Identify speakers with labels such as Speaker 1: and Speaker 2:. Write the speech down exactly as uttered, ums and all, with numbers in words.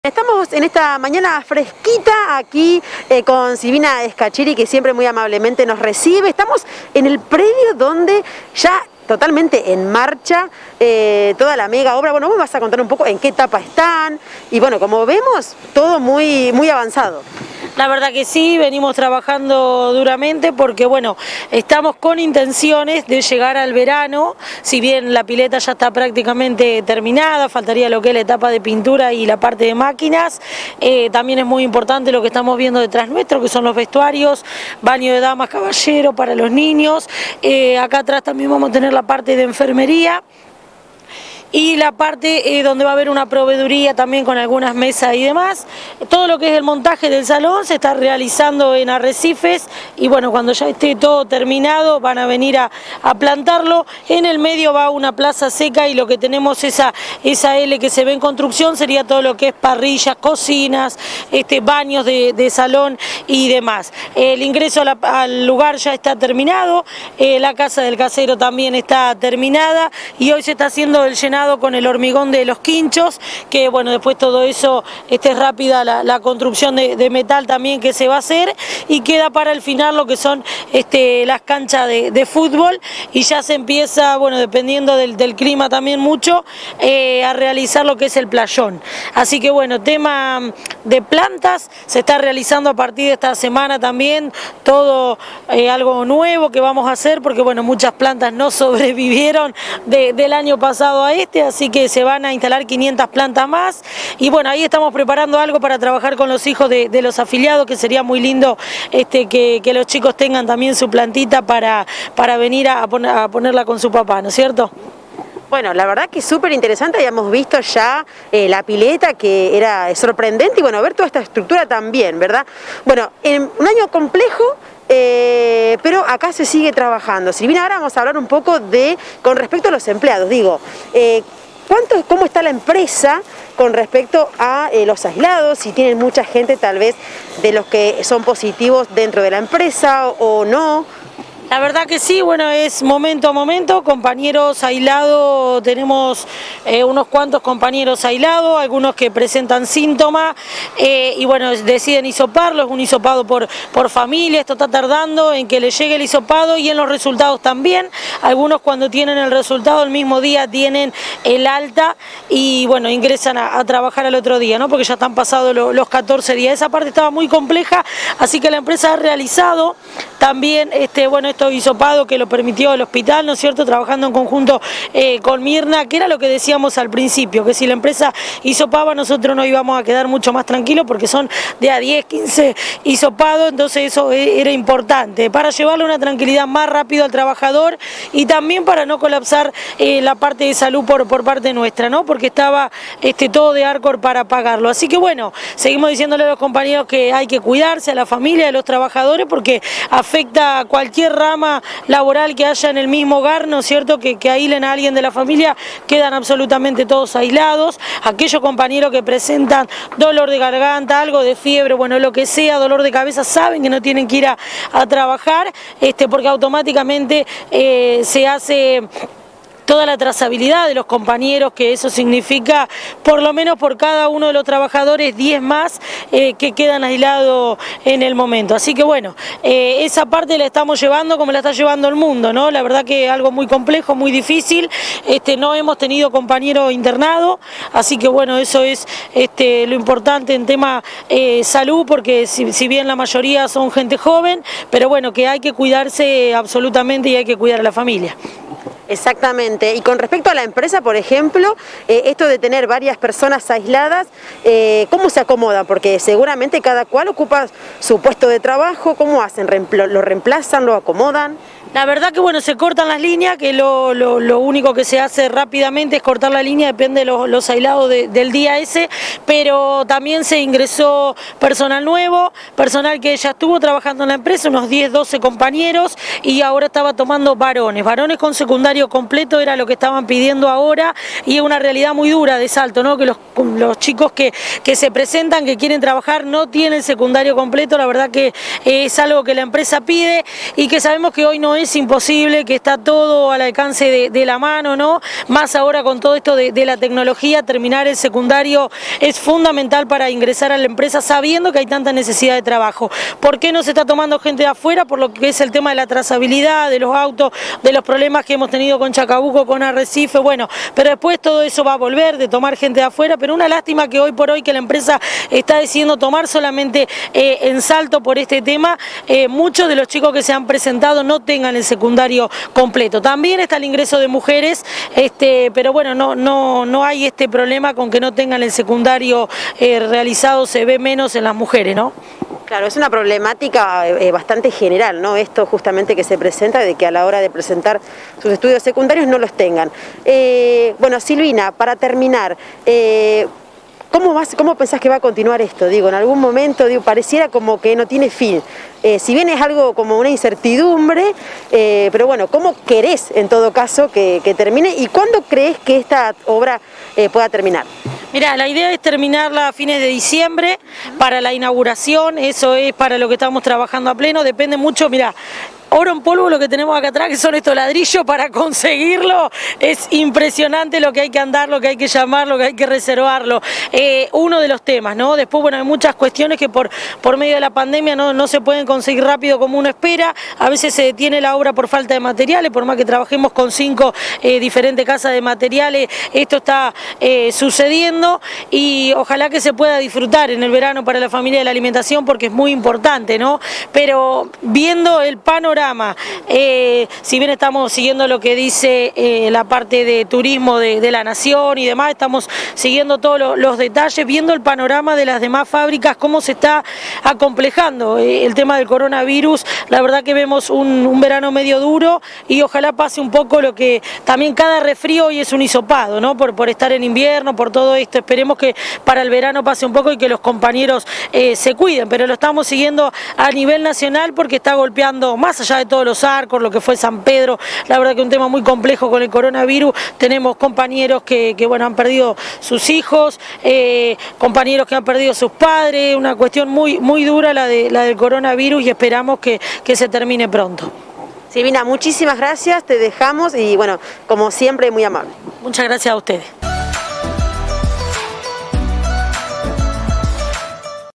Speaker 1: Estamos en esta mañana fresquita aquí eh, con Silvina Escachiri, que siempre muy amablemente nos recibe. Estamos en el predio donde ya totalmente en marcha eh, toda la mega obra. Bueno, vos vas a contar un poco en qué etapa están y bueno, como vemos, todo muy, muy avanzado.
Speaker 2: La verdad que sí, venimos trabajando duramente porque bueno, estamos con intenciones de llegar al verano, si bien la pileta ya está prácticamente terminada, faltaría lo que es la etapa de pintura y la parte de máquinas, eh, también es muy importante lo que estamos viendo detrás nuestro, que son los vestuarios, baño de damas, caballero para los niños, eh, acá atrás también vamos a tener la parte de enfermería. Y la parte eh, donde va a haber una proveeduría también con algunas mesas y demás. Todo lo que es el montaje del salón se está realizando en arrecifes y bueno, cuando ya esté todo terminado van a venir a, a plantarlo. En el medio va una plaza seca y lo que tenemos esa, esa L que se ve en construcción sería todo lo que es parrillas, cocinas, este, baños de, de salón y demás. El ingreso a la, al lugar ya está terminado, eh, la casa del casero también está terminada y hoy se está haciendo el llenado con el hormigón de los quinchos, que bueno, después todo eso este, es rápida la, la construcción de, de metal también que se va a hacer y queda para el final lo que son este, las canchas de, de fútbol y ya se empieza, bueno, dependiendo del, del clima también mucho, eh, a realizar lo que es el playón. Así que bueno, tema de plantas se está realizando a partir de esta semana también, todo eh, algo nuevo que vamos a hacer porque bueno, muchas plantas no sobrevivieron de, del año pasado a este, así que se van a instalar quinientas plantas más y bueno, ahí estamos preparando algo para trabajar con los hijos de, de los afiliados, que sería muy lindo este, que, que los chicos tengan también su plantita para, para venir a, poner, a ponerla con su papá, ¿no es cierto?
Speaker 1: Bueno, la verdad que es súper interesante, habíamos visto ya eh, la pileta que era sorprendente y bueno, ver toda esta estructura también, ¿verdad? Bueno, en un año complejo, Eh, pero acá se sigue trabajando. Silvina, ahora vamos a hablar un poco de, con respecto a los empleados, digo, eh, ¿cuánto, cómo está la empresa con respecto a eh, los aislados? Si tienen mucha gente tal vez de los que son positivos dentro de la empresa o, o no.
Speaker 2: La verdad que sí, bueno, es momento a momento, compañeros aislados, tenemos eh, unos cuantos compañeros aislados, algunos que presentan síntomas eh, y bueno, deciden hisoparlo, es un hisopado por, por familia, esto está tardando en que le llegue el hisopado y en los resultados también, algunos cuando tienen el resultado el mismo día tienen el alta y bueno, ingresan a, a trabajar al otro día, ¿no? Porque ya están pasados lo, los catorce días, esa parte estaba muy compleja, así que la empresa ha realizado también, este, bueno, esto hisopado que lo permitió el hospital, ¿no es cierto?, trabajando en conjunto eh, con Mirna, que era lo que decíamos al principio, que si la empresa hisopaba nosotros nos íbamos a quedar mucho más tranquilos porque son de a diez, quince hisopados, entonces eso era importante, para llevarle una tranquilidad más rápido al trabajador y también para no colapsar eh, la parte de salud por, por parte nuestra, ¿no?, porque estaba este, todo de Arcor para pagarlo. Así que bueno, seguimos diciéndole a los compañeros que hay que cuidarse, a la familia, a los trabajadores, porque afecta a cualquier rama laboral que haya en el mismo hogar, ¿no es cierto?, que, que aíslen a alguien de la familia, quedan absolutamente todos aislados. Aquellos compañeros que presentan dolor de garganta, algo de fiebre, bueno, lo que sea, dolor de cabeza, saben que no tienen que ir a, a trabajar, este, porque automáticamente eh, se hace toda la trazabilidad de los compañeros, que eso significa por lo menos por cada uno de los trabajadores diez más eh, que quedan aislados en el momento. Así que bueno, eh, esa parte la estamos llevando como la está llevando el mundo, ¿no? La verdad que algo muy complejo, muy difícil, este, no hemos tenido compañeros internados, así que bueno, eso es este, lo importante en tema eh, salud, porque si, si bien la mayoría son gente joven, pero bueno, que hay que cuidarse absolutamente y hay que cuidar a la familia.
Speaker 1: Exactamente, y con respecto a la empresa, por ejemplo, eh, esto de tener varias personas aisladas, eh, ¿cómo se acomoda? Porque seguramente cada cual ocupa su puesto de trabajo, ¿cómo hacen? ¿Lo reemplazan, lo acomodan?
Speaker 2: La verdad que bueno, se cortan las líneas, que lo, lo, lo único que se hace rápidamente es cortar la línea, depende de los, los aislados de, del día ese, pero también se ingresó personal nuevo, personal que ya estuvo trabajando en la empresa, unos diez, doce compañeros, y ahora estaba tomando varones, varones con secundario completo era lo que estaban pidiendo ahora, y es una realidad muy dura de Salto, ¿no?, que los, los chicos que, que se presentan, que quieren trabajar, no tienen secundario completo, la verdad que es algo que la empresa pide y que sabemos que hoy no es es imposible, que está todo al alcance de, de la mano, ¿no? Más ahora con todo esto de, de la tecnología, terminar el secundario es fundamental para ingresar a la empresa sabiendo que hay tanta necesidad de trabajo. ¿Por qué no se está tomando gente de afuera? Por lo que es el tema de la trazabilidad, de los autos, de los problemas que hemos tenido con Chacabuco, con Arrecife, bueno, pero después todo eso va a volver, de tomar gente de afuera, pero una lástima que hoy por hoy que la empresa está decidiendo tomar solamente eh, en Salto por este tema, eh, muchos de los chicos que se han presentado no tengan el secundario completo. También está el ingreso de mujeres, este, pero bueno, no, no, no hay este problema con que no tengan el secundario eh, realizado, se ve menos en las mujeres, ¿no?
Speaker 1: Claro, es una problemática eh, bastante general, ¿no? Esto justamente que se presenta, de que a la hora de presentar sus estudios secundarios no los tengan. Eh, bueno, Silvina, para terminar, eh, ¿Cómo, vas, ¿Cómo pensás que va a continuar esto? Digo, en algún momento digo, pareciera como que no tiene fin. Eh, si bien es algo como una incertidumbre, eh, pero bueno, ¿cómo querés en todo caso que, que termine? ¿Y cuándo crees que esta obra eh, pueda terminar?
Speaker 2: Mira, la idea es terminarla a fines de diciembre para la inauguración, eso es para lo que estamos trabajando a pleno, depende mucho, mira. Oro en polvo lo que tenemos acá atrás, que son estos ladrillos, para conseguirlo es impresionante lo que hay que andar, lo que hay que llamar, lo que hay que reservarlo. Eh, uno de los temas, ¿no? Después, bueno, hay muchas cuestiones que por, por medio de la pandemia no, no se pueden conseguir rápido como uno espera, a veces se detiene la obra por falta de materiales, por más que trabajemos con cinco eh, diferentes casas de materiales, esto está eh, sucediendo y ojalá que se pueda disfrutar en el verano para la familia de la alimentación porque es muy importante, ¿no? Pero viendo el panorama, Eh, si bien estamos siguiendo lo que dice eh, la parte de turismo de, de la nación y demás, estamos siguiendo todos lo, los detalles, viendo el panorama de las demás fábricas, cómo se está acomplejando eh, el tema del coronavirus. La verdad que vemos un, un verano medio duro y ojalá pase un poco lo que también cada resfrío hoy es un hisopado, ¿no? Por, por estar en invierno, por todo esto. Esperemos que para el verano pase un poco y que los compañeros eh, se cuiden, pero lo estamos siguiendo a nivel nacional porque está golpeando más allá de todos los arcos, lo que fue San Pedro, la verdad que un tema muy complejo con el coronavirus. Tenemos compañeros que, que bueno, han perdido sus hijos, eh, compañeros que han perdido sus padres, una cuestión muy, muy dura la, de, la del coronavirus y esperamos que, que se termine pronto.
Speaker 1: Silvina, muchísimas gracias, te dejamos y bueno, como siempre, muy amable.
Speaker 2: Muchas gracias a ustedes.